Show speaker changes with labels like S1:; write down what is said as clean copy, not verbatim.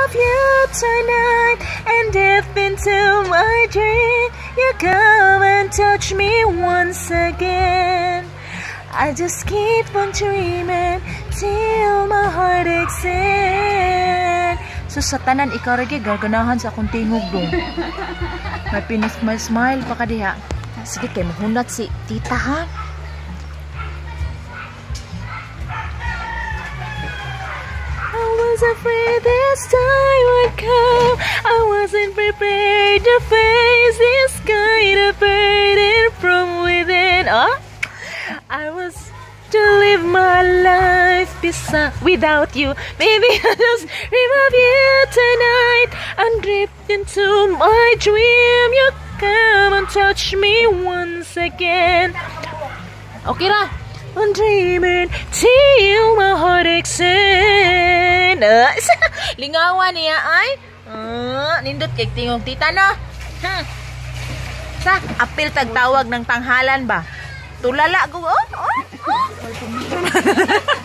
S1: of you tonight, and deep into my dream, you come and touch me once again. I just keep on dreaming till my heart aches in. So sa tanan ikaw rin gaganahan sa akong tingog dong. May smile pa ka diha. Sige kay mahunat si tita ha. I was afraid this time would come. I wasn't prepared to face this kind of burden from within. I was to live my life without you. Maybe I'll just dream of you tonight and drift into my dream. You come and touch me once again. Okay ra. I'm dreaming till my heart aches in. Lingawan niya ay. Nindot kay tingog tita no. Sa apil tagtawag ng tanghalan ba? Tulala ko.